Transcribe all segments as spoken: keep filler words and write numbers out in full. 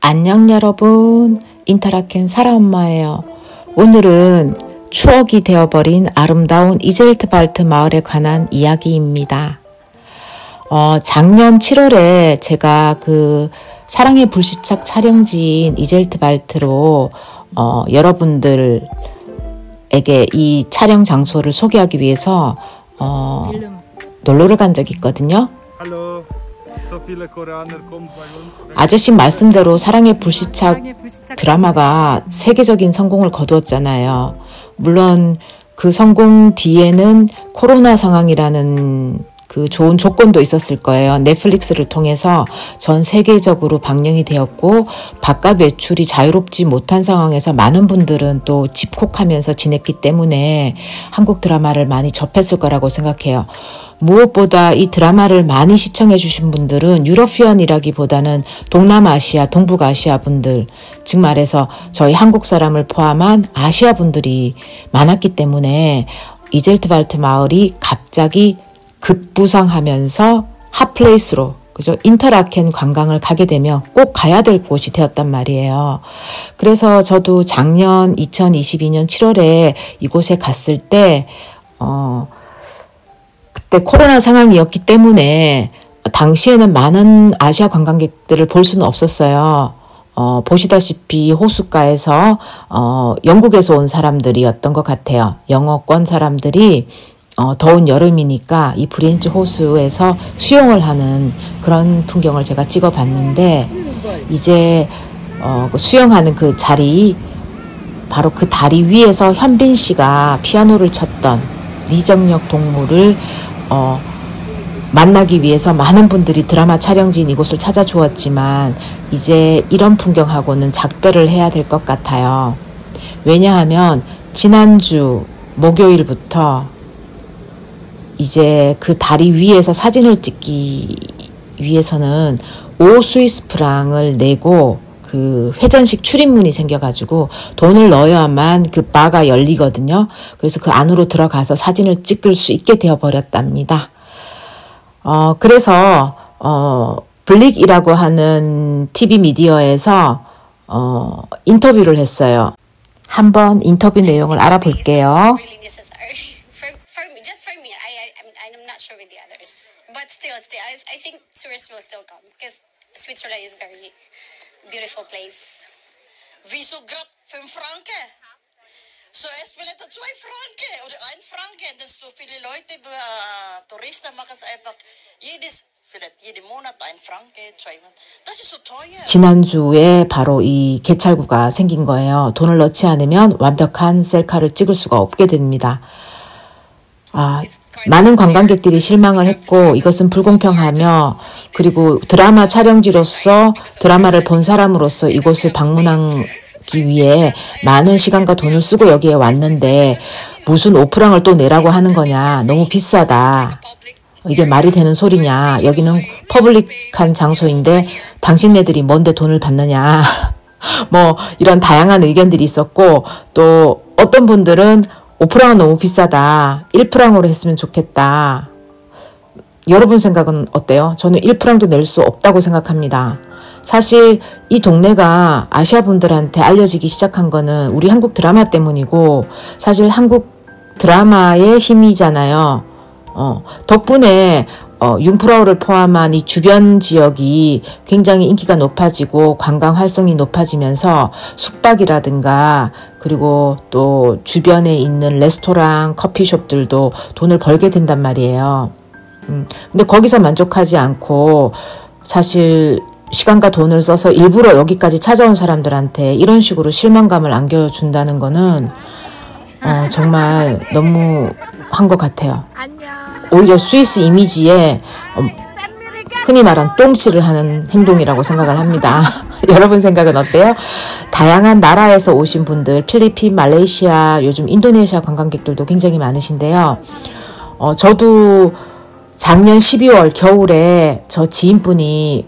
안녕 여러분, 인터라켄 사라엄마예요. 오늘은 추억이 되어버린 아름다운 이젤트발트 마을에 관한 이야기입니다. 어, 작년 칠월에 제가 그 사랑의 불시착 촬영지인 이젤트발트로 어, 여러분들에게 이 촬영 장소를 소개하기 위해서 어, 놀러를 간 적이 있거든요. 아저씨 말씀대로 사랑의 불시착 드라마가 세계적인 성공을 거두었잖아요. 물론 그 성공 뒤에는 코로나 상황이라는 그 좋은 조건도 있었을 거예요. 넷플릭스를 통해서 전 세계적으로 방영이 되었고 바깥 외출이 자유롭지 못한 상황에서 많은 분들은 또 집콕하면서 지냈기 때문에 한국 드라마를 많이 접했을 거라고 생각해요. 무엇보다 이 드라마를 많이 시청해 주신 분들은 유러피언이라기보다는 동남아시아, 동북아시아 분들, 즉 말해서 저희 한국 사람을 포함한 아시아 분들이 많았기 때문에 이젤트발트 마을이 갑자기 급부상하면서 핫플레이스로, 그죠? 인터라켄 관광을 가게 되면 꼭 가야 될 곳이 되었단 말이에요. 그래서 저도 작년 이천이십이 년 칠월에 이곳에 갔을 때, 어, 그때 코로나 상황이었기 때문에 당시에는 많은 아시아 관광객들을 볼 수는 없었어요. 어, 보시다시피 호숫가에서 어, 영국에서 온 사람들이었던 것 같아요. 영어권 사람들이 어, 더운 여름이니까 이 브리엔츠 호수에서 수영을 하는 그런 풍경을 제가 찍어봤는데 이제 어, 수영하는 그 자리, 바로 그 다리 위에서 현빈 씨가 피아노를 쳤던 리정역 동물을 어, 만나기 위해서 많은 분들이 드라마 촬영지인 이곳을 찾아주었지만 이제 이런 풍경하고는 작별을 해야 될 것 같아요. 왜냐하면 지난주 목요일부터 이제 그 다리 위에서 사진을 찍기 위해서는 오 스위스 프랑을 내고 그 회전식 출입문이 생겨가지고 돈을 넣어야만 그 바가 열리거든요. 그래서 그 안으로 들어가서 사진을 찍을 수 있게 되어버렸답니다. 어, 그래서, 어, 블릭이라고 하는 티비 미디어에서, 어, 인터뷰를 했어요. 한번 인터뷰 내용을 알아볼게요. Beautiful place. Wieso gerade fünf Franken? Zuerst will er zwei Franken oder ein Franken. Das so viele Leute, äh, Touristen machen es einfach jedes, vielleicht jeden Monat ein Franken, zwei. Das ist so teuer. 지난주에 바로 이 개찰구가 생긴 거예요. 돈을 넣지 않으면 완벽한 셀카를 찍을 수가 없게 됩니다. 아, 많은 관광객들이 실망을 했고 이것은 불공평하며, 그리고 드라마 촬영지로서 드라마를 본 사람으로서 이곳을 방문하기 위해 많은 시간과 돈을 쓰고 여기에 왔는데 무슨 오 프랑을 또 내라고 하는 거냐, 너무 비싸다, 이게 말이 되는 소리냐, 여기는 퍼블릭한 장소인데 당신네들이 뭔데 돈을 받느냐 뭐 이런 다양한 의견들이 있었고, 또 어떤 분들은 오 프랑은 너무 비싸다, 일 프랑으로 했으면 좋겠다. 여러분 생각은 어때요? 저는 일 프랑도 낼 수 없다고 생각합니다. 사실 이 동네가 아시아 분들한테 알려지기 시작한 거는 우리 한국 드라마 때문이고, 사실 한국 드라마의 힘이잖아요. 어, 덕분에 어, 융프라우를 포함한 이 주변 지역이 굉장히 인기가 높아지고 관광 활성이 높아지면서 숙박이라든가 그리고 또 주변에 있는 레스토랑, 커피숍들도 돈을 벌게 된단 말이에요. 음, 근데 거기서 만족하지 않고 사실 시간과 돈을 써서 일부러 여기까지 찾아온 사람들한테 이런 식으로 실망감을 안겨준다는 거는 어, 정말 너무한 것 같아요. 오히려 스위스 이미지에 흔히 말한 똥칠을 하는 행동이라고 생각을 합니다. 여러분 생각은 어때요? 다양한 나라에서 오신 분들, 필리핀, 말레이시아, 요즘 인도네시아 관광객들도 굉장히 많으신데요. 어, 저도 작년 십이월 겨울에 저 지인분이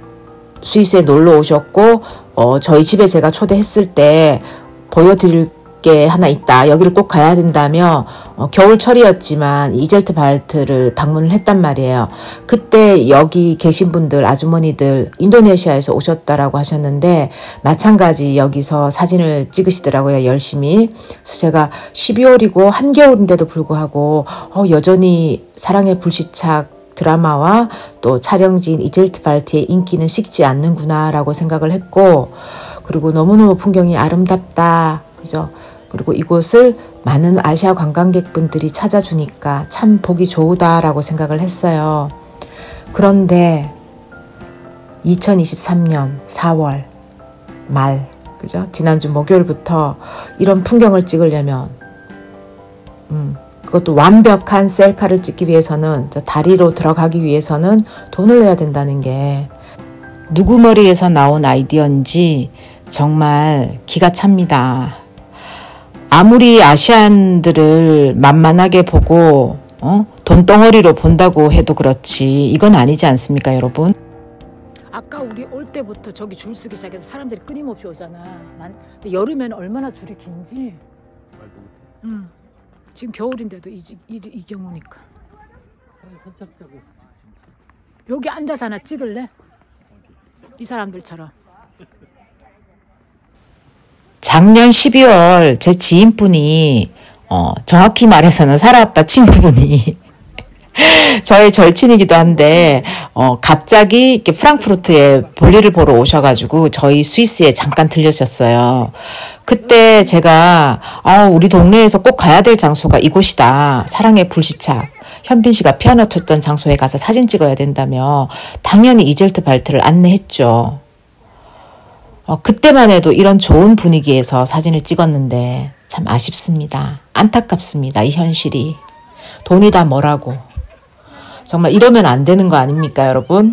스위스에 놀러 오셨고 어, 저희 집에 제가 초대했을 때 보여드릴 게 하나 있다. 여기를 꼭 가야 된다며 어, 겨울철이었지만 이젤트 발트를 방문을 했단 말이에요. 그때 여기 계신 분들, 아주머니들 인도네시아에서 오셨다라고 하셨는데 마찬가지 여기서 사진을 찍으시더라고요. 열심히. 그래서 제가 십이월이고 한겨울인데도 불구하고 어, 여전히 사랑의 불시착 드라마와 또 촬영지인 이젤트 발트의 인기는 식지 않는구나 라고 생각을 했고, 그리고 너무너무 풍경이 아름답다. 그죠? 그리고 이곳을 많은 아시아 관광객분들이 찾아주니까 참 보기 좋다라고 생각을 했어요. 그런데 이천이십삼 년 사월 말, 그죠? 지난주 목요일부터 이런 풍경을 찍으려면, 음, 그것도 완벽한 셀카를 찍기 위해서는, 저 다리로 들어가기 위해서는 돈을 내야 된다는 게 누구 머리에서 나온 아이디어인지 정말 기가 찹니다. 아무리 아시안들을 만만하게 보고 어? 돈덩어리로 본다고 해도 그렇지 이건 아니지 않습니까, 여러분? 아까 우리 올 때부터 저기 줄 서기 시작해서 사람들이 끊임없이 오잖아. 근데 여름에는 얼마나 줄이 긴지. 응. 지금 겨울인데도 이, 이, 이 경우니까. 여기 앉아서 하나 찍을래? 이 사람들처럼. 작년 십이월 제 지인분이 어, 정확히 말해서는 사라아빠 친구분이 저의 절친이기도 한데 어, 갑자기 이렇게 프랑크푸르트에 볼일을 보러 오셔가지고 저희 스위스에 잠깐 들려셨어요. 그때 제가 어, 우리 동네에서 꼭 가야 될 장소가 이곳이다. 사랑의 불시착. 현빈 씨가 피아노 쳤던 장소에 가서 사진 찍어야 된다며 당연히 이젤트 발트를 안내했죠. 어, 그때만 해도 이런 좋은 분위기에서 사진을 찍었는데 참 아쉽습니다. 안타깝습니다. 이 현실이. 돈이 다 뭐라고. 정말 이러면 안 되는 거 아닙니까, 여러분?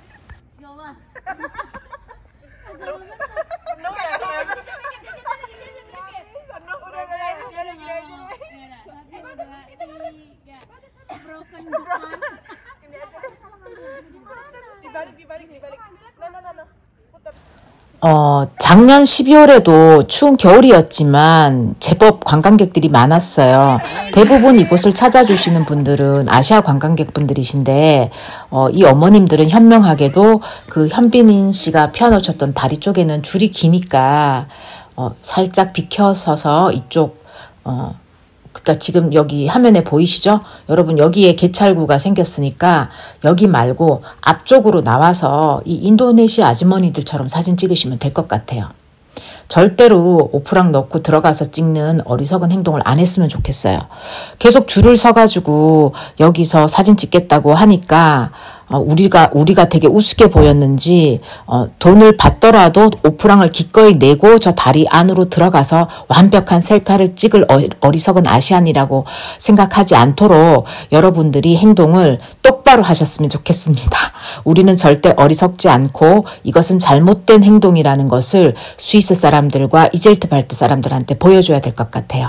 어, 작년 십이월에도 추운 겨울이었지만 제법 관광객들이 많았어요. 대부분 이곳을 찾아주시는 분들은 아시아 관광객분들이신데 어, 이 어머님들은 현명하게도 그 현빈인 씨가 피아노 쳤던 다리 쪽에는 줄이 기니까 어, 살짝 비켜서서 이쪽 어, 그러니까 지금 여기 화면에 보이시죠? 여러분 여기에 개찰구가 생겼으니까 여기 말고 앞쪽으로 나와서 이 인도네시아 아주머니들처럼 사진 찍으시면 될 것 같아요. 절대로 오프랑 넣고 들어가서 찍는 어리석은 행동을 안 했으면 좋겠어요. 계속 줄을 서가지고 여기서 사진 찍겠다고 하니까 어, 우리가 우리가 되게 우습게 보였는지 어, 돈을 받더라도 오프랑을 기꺼이 내고 저 다리 안으로 들어가서 완벽한 셀카를 찍을 어, 어리석은 아시안이라고 생각하지 않도록 여러분들이 행동을 똑바로 하셨으면 좋겠습니다. 우리는 절대 어리석지 않고 이것은 잘못된 행동이라는 것을 스위스 사람들과 이젤트 발트 사람들한테 보여줘야 될 것 같아요.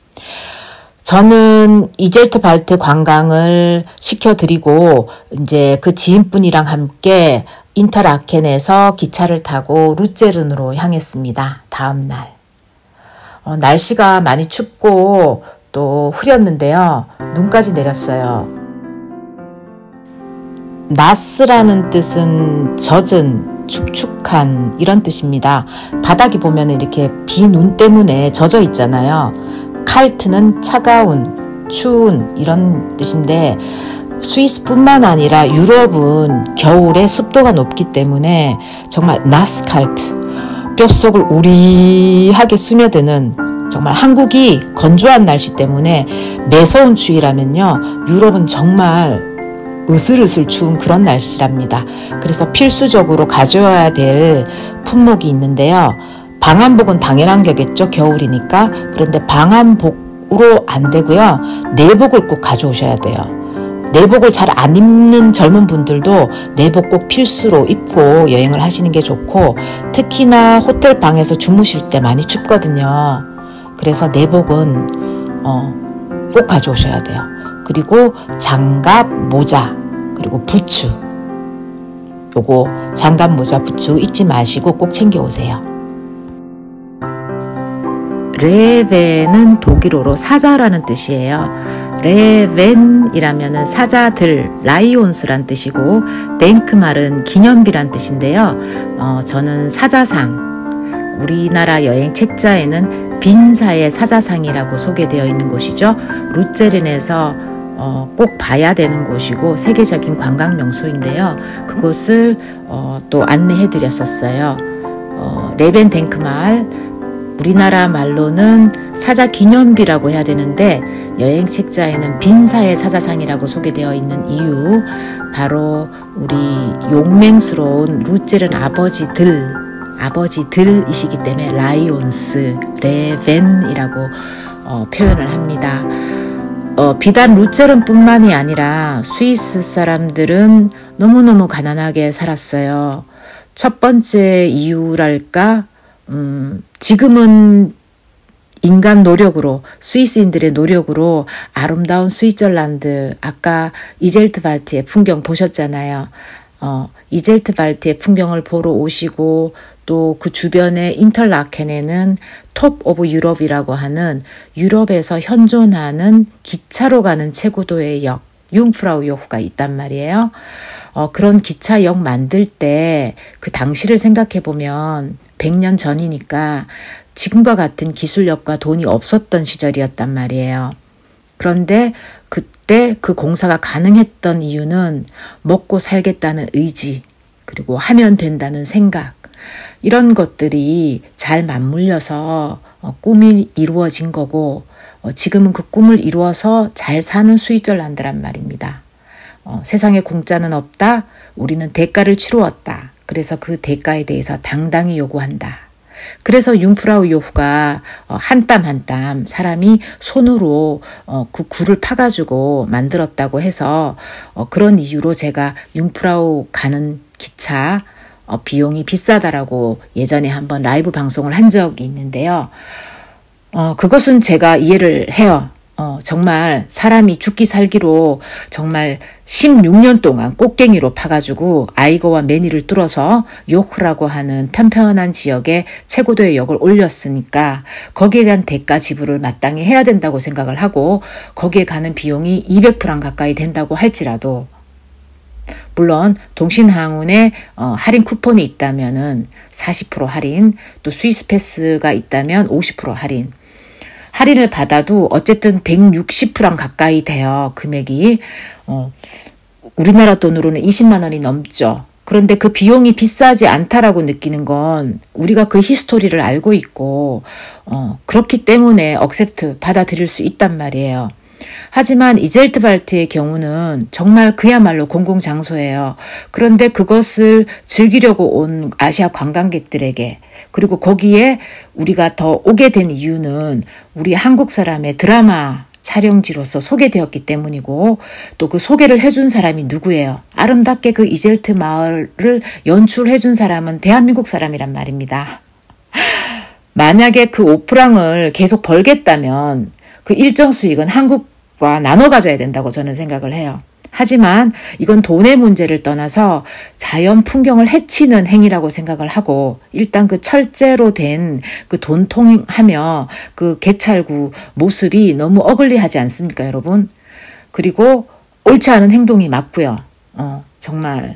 저는 이젤트 발트 관광을 시켜드리고 이제 그 지인분이랑 함께 인터라켄에서 기차를 타고 루제른으로 향했습니다. 다음 날. 어, 날씨가 많이 춥고 또 흐렸는데요. 눈까지 내렸어요. 나스라는 뜻은 젖은, 축축한 이런 뜻입니다. 바닥이 보면 이렇게 비 눈 때문에 젖어 있잖아요. 칼트는 차가운, 추운 이런 뜻인데 스위스뿐만 아니라 유럽은 겨울에 습도가 높기 때문에 정말 나스칼트, 뼛속을 우리하게 스며드는 정말 한국이 건조한 날씨 때문에 매서운 추위라면요. 유럽은 정말 으슬으슬 추운 그런 날씨랍니다. 그래서 필수적으로 가져야 될 품목이 있는데요. 방한복은 당연한 거겠죠. 겨울이니까. 그런데 방한복으로 안 되고요. 내복을 꼭 가져오셔야 돼요. 내복을 잘 안 입는 젊은 분들도 내복 꼭 필수로 입고 여행을 하시는 게 좋고 특히나 호텔 방에서 주무실 때 많이 춥거든요. 그래서 내복은 어, 꼭 가져오셔야 돼요. 그리고 장갑, 모자, 그리고 부츠. 요거 장갑, 모자, 부츠 잊지 마시고 꼭 챙겨오세요. 레벤은 독일어로 사자라는 뜻이에요. 레벤이라면은 사자들, 라이온스란 뜻이고, 댕크말은 기념비란 뜻인데요. 어, 저는 사자상, 우리나라 여행 책자에는 빈사의 사자상이라고 소개되어 있는 곳이죠. 루체른에서 어, 꼭 봐야 되는 곳이고 세계적인 관광 명소인데요. 그곳을 어, 또 안내해 드렸었어요. 어, 레벤 댕크말, 우리나라 말로는 사자 기념비라고 해야 되는데 여행 책자에는 빈사의 사자상이라고 소개되어 있는 이유, 바로 우리 용맹스러운 루체른 아버지들, 아버지들이시기 때문에 라이온스, 레벤이라고 어, 표현을 합니다. 어, 비단 루체른 뿐만이 아니라 스위스 사람들은 너무너무 가난하게 살았어요. 첫 번째 이유랄까, 음, 지금은 인간 노력으로, 스위스인들의 노력으로 아름다운 스위tzerlande, 아까 이젤트발트의 풍경 보셨잖아요. 어, 이젤트발트의 풍경을 보러 오시고 또 그 주변에 인터라켄에는 톱 오브 유럽이라고 하는 유럽에서 현존하는 기차로 가는 최고도의 역, 융프라우요흐가 있단 말이에요. 어, 그런 기차역 만들 때 그 당시를 생각해 보면 백 년 전이니까 지금과 같은 기술력과 돈이 없었던 시절이었단 말이에요. 그런데 그때 그 공사가 가능했던 이유는 먹고 살겠다는 의지, 그리고 하면 된다는 생각, 이런 것들이 잘 맞물려서 어, 꿈이 이루어진 거고, 어, 지금은 그 꿈을 이루어서 잘 사는 스위tzerlande란 말입니다. 어, 세상에 공짜는 없다. 우리는 대가를 치루었다. 그래서 그 대가에 대해서 당당히 요구한다. 그래서 융프라우요흐가 한 땀 한 땀 사람이 손으로 그 굴을 파가지고 만들었다고 해서 그런 이유로 제가 융프라우 가는 기차 비용이 비싸다라고 예전에 한번 라이브 방송을 한 적이 있는데요. 어, 그것은 제가 이해를 해요. 어, 정말 사람이 죽기 살기로 정말 십육 년 동안 꽃갱이로 파가지고 아이거와 매니를 뚫어서 요흐라고 하는 편편한 지역에 최고도의 역을 올렸으니까 거기에 대한 대가 지불을 마땅히 해야 된다고 생각을 하고, 거기에 가는 비용이 이백 프랑 가까이 된다고 할지라도, 물론 동신항운에 어, 할인 쿠폰이 있다면은 사십 퍼센트 할인, 또 스위스 패스가 있다면 오십 퍼센트 할인, 할인을 받아도 어쨌든 백육십 프랑 가까이 돼요. 금액이. 어, 우리나라 돈으로는 이십만 원이 넘죠. 그런데 그 비용이 비싸지 않다라고 느끼는 건 우리가 그 히스토리를 알고 있고 어, 그렇기 때문에 억셉트 받아들일 수 있단 말이에요. 하지만 이젤트발트의 경우는 정말 그야말로 공공장소예요. 그런데 그것을 즐기려고 온 아시아 관광객들에게, 그리고 거기에 우리가 더 오게 된 이유는 우리 한국 사람의 드라마 촬영지로서 소개되었기 때문이고, 또 그 소개를 해준 사람이 누구예요? 아름답게 그 이젤트 마을을 연출해준 사람은 대한민국 사람이란 말입니다. 만약에 그 오 프랑을 계속 벌겠다면 그 일정 수익은 한국과 나눠 가져야 된다고 저는 생각을 해요. 하지만 이건 돈의 문제를 떠나서 자연 풍경을 해치는 행위라고 생각을 하고, 일단 그 철제로 된 그 돈통하며 그 개찰구 모습이 너무 어글리하지 않습니까, 여러분? 그리고 옳지 않은 행동이 맞고요. 어, 정말.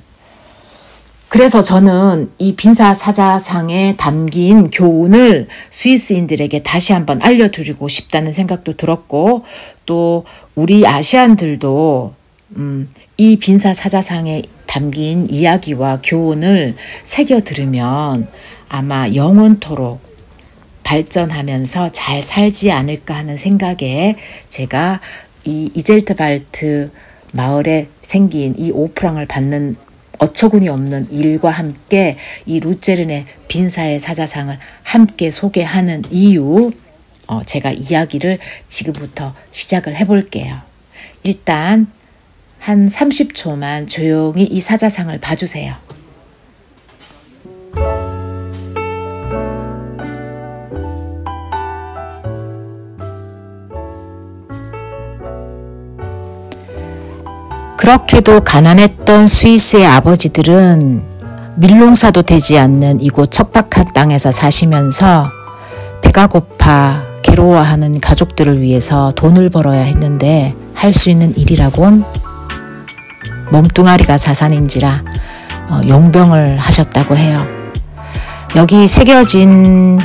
그래서 저는 이 빈사 사자상에 담긴 교훈을 스위스인들에게 다시 한번 알려드리고 싶다는 생각도 들었고, 또 우리 아시안들도 음, 이 빈사 사자상에 담긴 이야기와 교훈을 새겨 들으면 아마 영원토록 발전하면서 잘 살지 않을까 하는 생각에 제가 이 이젤트발트 마을에 생긴 이 오 프랑을 받는 어처구니 없는 일과 함께 이 루체른의 빈사의 사자상을 함께 소개하는 이유, 어, 제가 이야기를 지금부터 시작을 해볼게요. 일단 한 삼십 초만 조용히 이 사자상을 봐주세요. 그렇게도 가난했던 스위스의 아버지들은 밀농사도 되지 않는 이곳 척박한 땅에서 사시면서 배가 고파 괴로워하는 가족들을 위해서 돈을 벌어야 했는데 할 수 있는 일이라곤 몸뚱아리가 자산인지라 어, 용병을 하셨다고 해요. 여기 새겨진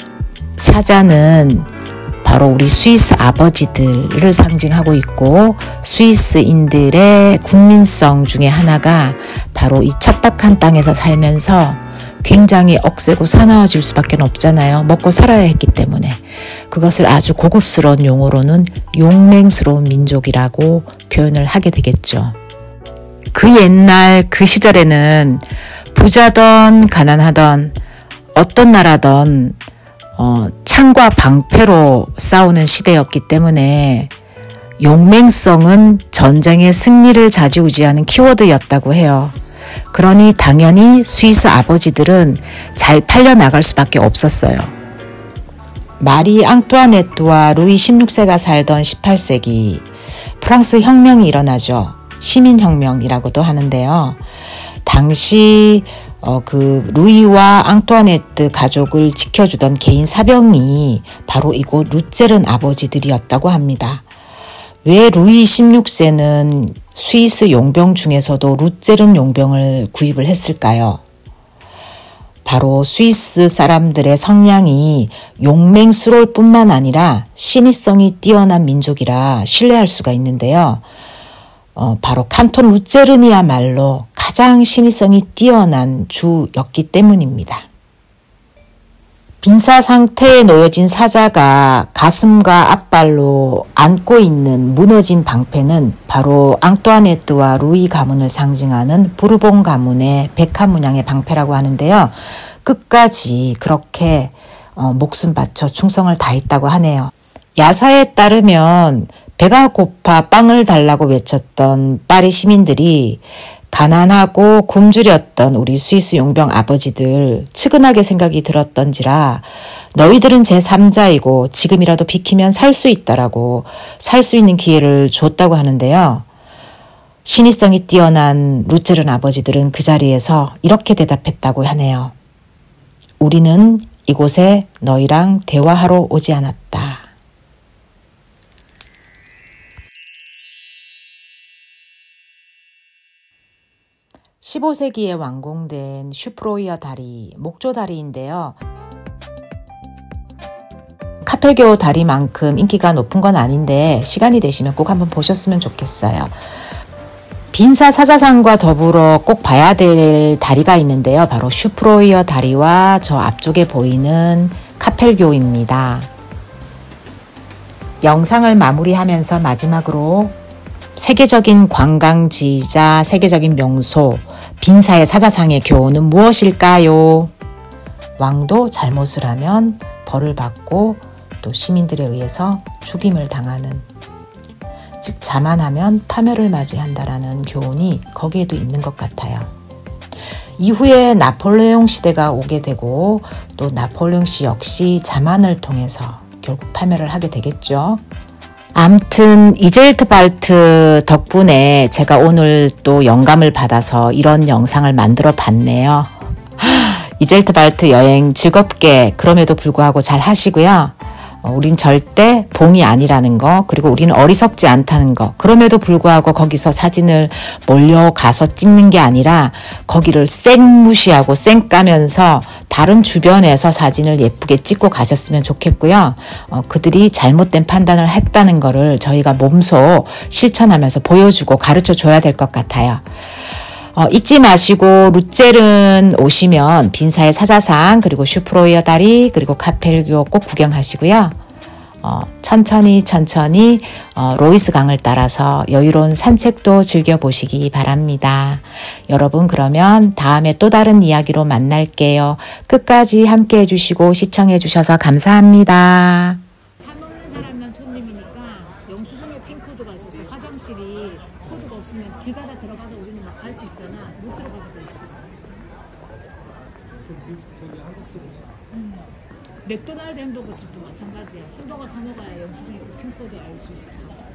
사자는 바로 우리 스위스 아버지들을 상징하고 있고 스위스인들의 국민성 중에 하나가 바로 이 척박한 땅에서 살면서 굉장히 억세고 사나워질 수밖에 없잖아요. 먹고 살아야 했기 때문에. 그것을 아주 고급스러운 용어로는 용맹스러운 민족이라고 표현을 하게 되겠죠. 그 옛날 그 시절에는 부자던 가난하던 어떤 나라든 어, 창과 방패로 싸우는 시대였기 때문에 용맹성은 전쟁의 승리를 좌지우지하는 키워드였다고 해요. 그러니 당연히 스위스 아버지들은 잘 팔려나갈 수밖에 없었어요. 마리 앙뚜아네트와 루이 십육 세가 살던 십팔 세기 프랑스 혁명이 일어나죠. 시민혁명이라고도 하는데요. 당시 어, 그 루이와 앙뚜아네트 가족을 지켜주던 개인 사병이 바로 이곳 루체른 아버지들이었다고 합니다. 왜 루이 십육 세는 스위스 용병 중에서도 루체른 용병을 구입을 했을까요? 바로 스위스 사람들의 성향이 용맹스러울 뿐만 아니라 신의성이 뛰어난 민족이라 신뢰할 수가 있는데요. 어, 바로 칸톤 루체른이야말로 가장 신의성이 뛰어난 주였기 때문입니다. 빈사 상태에 놓여진 사자가 가슴과 앞발로 안고 있는 무너진 방패는 바로 앙뚜아네트와 루이 가문을 상징하는 부르봉 가문의 백화 문양의 방패라고 하는데요. 끝까지 그렇게 어, 목숨 바쳐 충성을 다했다고 하네요. 야사에 따르면 배가 고파 빵을 달라고 외쳤던 파리 시민들이 가난하고 굶주렸던 우리 스위스 용병 아버지들 측은하게 생각이 들었던지라 너희들은 제삼자이고 지금이라도 비키면 살 수 있다라고 살 수 있는 기회를 줬다고 하는데요. 신의성이 뛰어난 루체른 아버지들은 그 자리에서 이렇게 대답했다고 하네요. 우리는 이곳에 너희랑 대화하러 오지 않았다. 십오 세기에 완공된 슈프로이어 다리, 목조 다리인데요. 카펠교 다리만큼 인기가 높은 건 아닌데 시간이 되시면 꼭 한번 보셨으면 좋겠어요. 빈사 사자상과 더불어 꼭 봐야 될 다리가 있는데요. 바로 슈프로이어 다리와 저 앞쪽에 보이는 카펠교입니다. 영상을 마무리하면서 마지막으로 세계적인 관광지이자 세계적인 명소 빈사의 사자상의 교훈은 무엇일까요? 왕도 잘못을 하면 벌을 받고 또 시민들에 의해서 죽임을 당하는, 즉 자만하면 파멸을 맞이한다라는 교훈이 거기에도 있는 것 같아요. 이후에 나폴레옹 시대가 오게 되고 또 나폴레옹 씨 역시 자만을 통해서 결국 파멸을 하게 되겠죠. 암튼 이젤트발트 덕분에 제가 오늘 또 영감을 받아서 이런 영상을 만들어 봤네요. 이젤트발트 여행 즐겁게 그럼에도 불구하고 잘 하시고요. 어, 우린 절대 봉이 아니라는 거, 그리고 우리는 어리석지 않다는 거, 그럼에도 불구하고 거기서 사진을 몰려가서 찍는 게 아니라 거기를 쌩 무시하고 쌩 까면서 다른 주변에서 사진을 예쁘게 찍고 가셨으면 좋겠고요. 어, 그들이 잘못된 판단을 했다는 거를 저희가 몸소 실천하면서 보여주고 가르쳐 줘야 될 것 같아요. 어, 잊지 마시고 루체른 오시면 빈사의 사자상, 그리고 슈프로이어 다리, 그리고 카펠교 꼭 구경하시고요. 어, 천천히 천천히 어, 로이스 강을 따라서 여유로운 산책도 즐겨보시기 바랍니다. 여러분, 그러면 다음에 또 다른 이야기로 만날게요. 끝까지 함께 해주시고 시청해 주셔서 감사합니다. 차 먹는 사람만 손님이니까 영수증에 핀코드가 있어서 화장실이 코드가 없으면 길 가다 들어가서 우리는 막 갈 수 있잖아. 못 들어갈 수도 있어. 음. 맥도날드 햄버거 집도 마찬가지야. 햄버거 사 먹어야 영수증에 핀코드 알 수 있어.